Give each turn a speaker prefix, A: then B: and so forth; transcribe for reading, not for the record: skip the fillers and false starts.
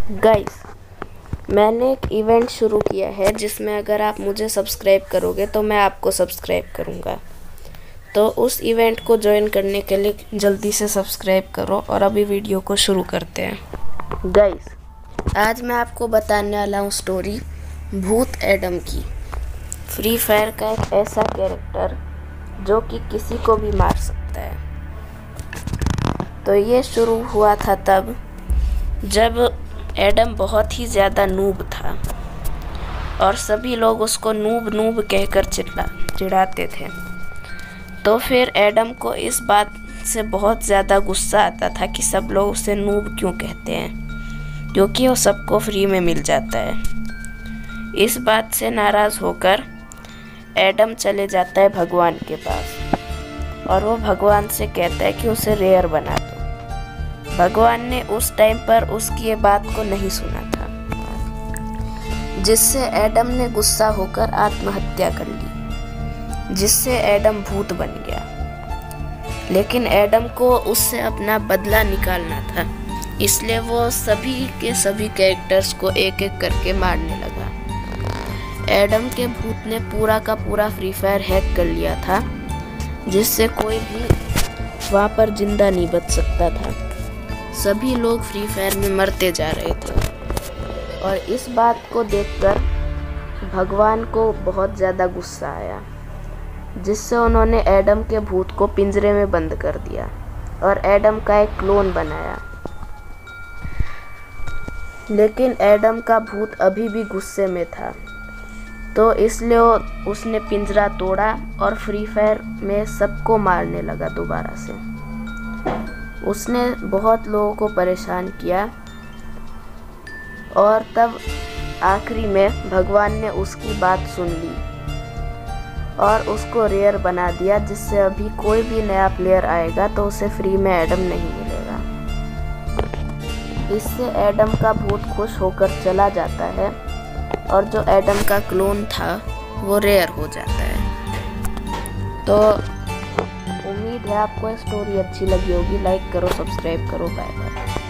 A: Guys, मैंने एक event शुरू किया है जिसमें अगर आप मुझे सब्सक्राइब करोगे तो मैं आपको सब्सक्राइब करूँगा। तो उस इवेंट को ज्वाइन करने के लिए जल्दी से सब्सक्राइब करो और अभी वीडियो को शुरू करते हैं। गाइस, आज मैं आपको बताने वाला हूँ स्टोरी भूत एडम की। फ्री फायर का एक ऐसा कैरेक्टर जो कि किसी को भी मार सकता है। तो ये शुरू हुआ था तब जब एडम बहुत ही ज़्यादा नूब था और सभी लोग उसको नूब नूब कहकर चिढ़ाते थे। तो फिर एडम को इस बात से बहुत ज़्यादा गुस्सा आता था कि सब लोग उसे नूब क्यों कहते हैं, क्योंकि वो सबको फ्री में मिल जाता है। इस बात से नाराज़ होकर एडम चले जाता है भगवान के पास और वो भगवान से कहता है कि उसे रेयर बना दो। भगवान ने उस टाइम पर उसकी ये बात को नहीं सुना था, जिससे एडम ने गुस्सा होकर आत्महत्या कर ली, जिससे एडम भूत बन गया। लेकिन एडम को उससे अपना बदला निकालना था, इसलिए वो सभी के सभी कैरेक्टर्स को एक एक करके मारने लगा। एडम के भूत ने पूरा का पूरा फ्री फायर हैक कर लिया था, जिससे कोई भी वहाँ पर जिंदा नहीं बच सकता था। सभी लोग फ्री फायर में मरते जा रहे थे और इस बात को देखकर भगवान को बहुत ज़्यादा गुस्सा आया, जिससे उन्होंने एडम के भूत को पिंजरे में बंद कर दिया और एडम का एक क्लोन बनाया। लेकिन एडम का भूत अभी भी गुस्से में था, तो इसलिए उसने पिंजरा तोड़ा और फ्री फायर में सबको मारने लगा दोबारा से। उसने बहुत लोगों को परेशान किया और तब आखिरी में भगवान ने उसकी बात सुन ली और उसको रेयर बना दिया, जिससे अभी कोई भी नया प्लेयर आएगा तो उसे फ्री में एडम नहीं मिलेगा। इससे एडम का भूत खुश होकर चला जाता है और जो एडम का क्लोन था वो रेयर हो जाता है। तो उम्मीद है आपको ये स्टोरी अच्छी लगी होगी। लाइक करो, सब्सक्राइब करो, बाय बाय।